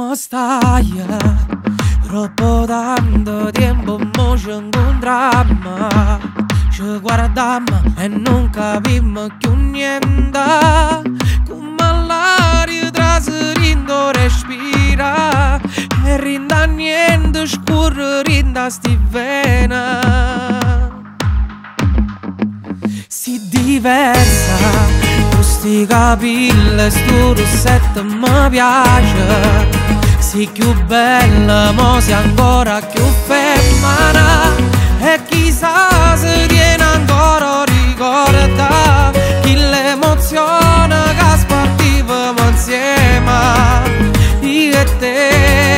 ¿Cómo stai? Troppo tanto tempo mo ci incontrammo, ci guardammo e non capimmo più niente. Come l'aria traserindo respira e rinda niente scurre rinda sti vena. Si diversa, questi capelli, sto rossetto mi piace. Si più bella, mo si ancora più femmina. E chissà se tiene ancora ricorda chi l'emozione che spartivamo insieme, io e te.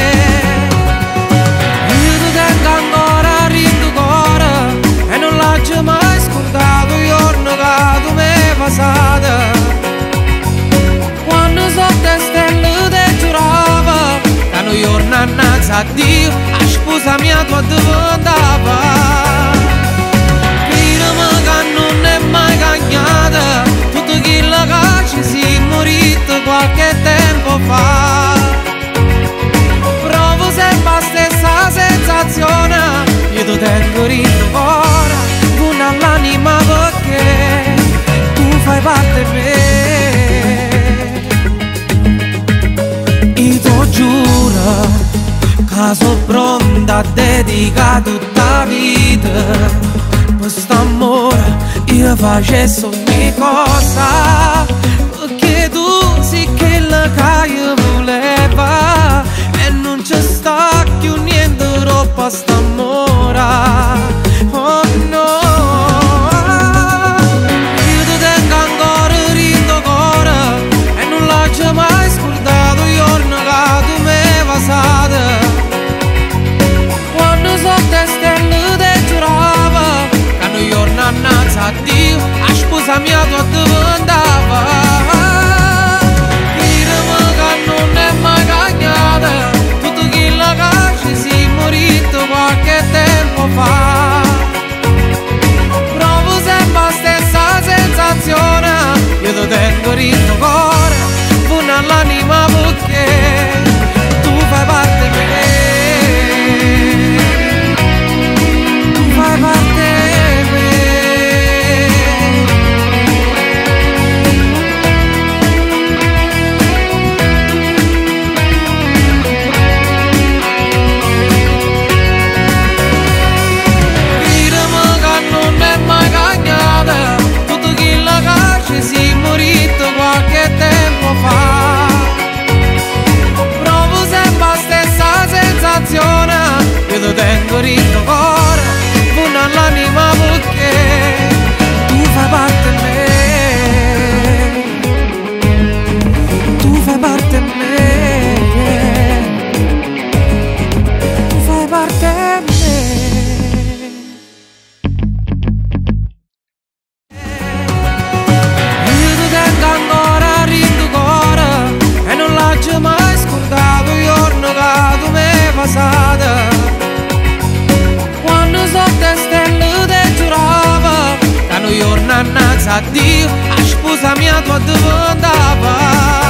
Io ti tengo ancora rindu cuore e non l'ho mai scordato il giorno che tu mi hai passato. Quando sotto le stelle ti giuravo che un giorno annanzi a Dio a sposa mia tua diventava. Credimi che non è mai cagnata tutto quello che ci si morito qualche tempo fa. Provo sempre la stessa sensazione, io ti tengo rindu cuore con l'anima perché tu fai parte di me. Io ti giuro che sono pronta a dedicare tutta la vita per quest'amore. Io facessi ogni cosa perché tu sei quella che io volevo e non c'è sta più niente troppo a st'amore. Oh no, io ti tengo ancora rindu cuore e non l'ho mai scordato il giorno che tu mi hai passato. Quando sotto le stelle ti giuravo che un giorno annanzi a Dio a sposa mia tua diventava. Credimi che non è mai cagnata tutto quello che ci si morito qualche tempo fa. Provo sempre la stessa sensazione, io ti tengo rindu cuore con l'anima perché tu fai parte di me. Fai parte di me. Credimi che non è mai cagnata tutto quello che ci si morito qualche tempo fa. Provo sempre la stessa sensazione, io ti tengo rindu cuore con l'anima perché tu fai parte di me. Tu fai parte di me. Tu fai parte di me. Io ti tengo ancora rindu cuore e non l'ho mai scordato il giorno che tu mi hai passato. Quando sotto le stelle ti giuravo che un giorno annanzi a Dio a sposa mia tua diventava.